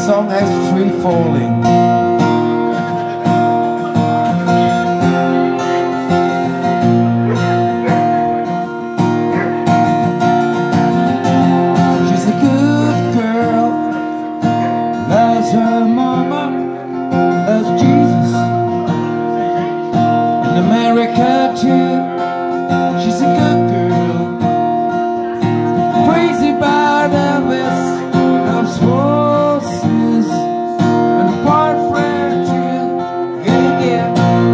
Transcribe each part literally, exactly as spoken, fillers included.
song has Free Falling. She's a good girl, loves her mama, loves Jesus, in America too. She's a good girl, crazy about Elvis, loves horses, and a boyfriend too. Yeah, yeah.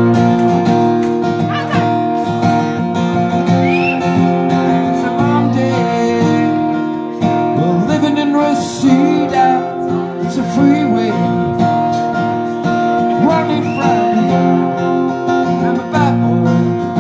It's a long day, we're living in Reseda. It's a freeway, running Friday. I'm a bad boy,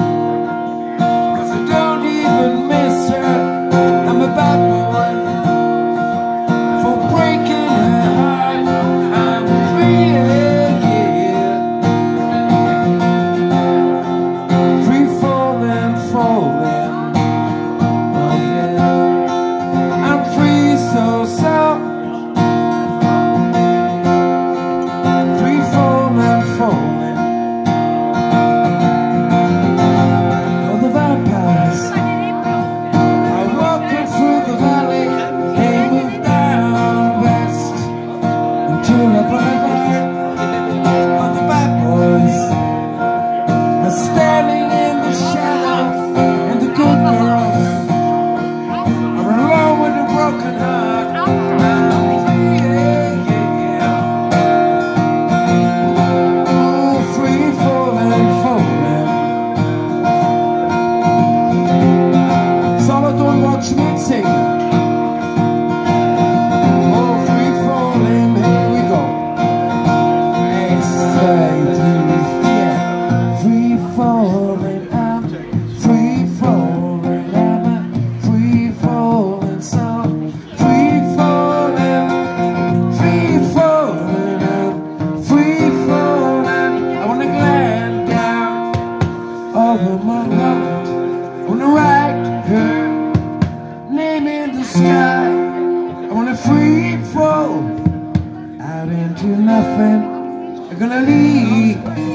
over my heart, I wanna write her name in the sky. I wanna free fall out into nothing. I'm gonna leave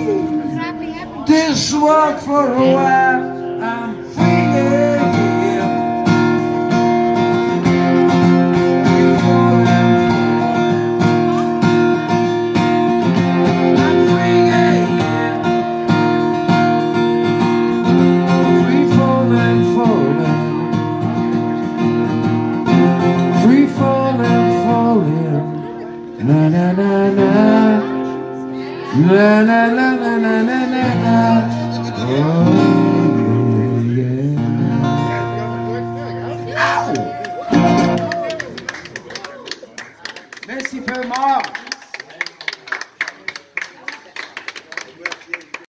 this world for a while. I'm free, yeah, yeah. Na na na na, na na na na na na na na. Oh yeah, yeah. Ow! Merci Pellemard.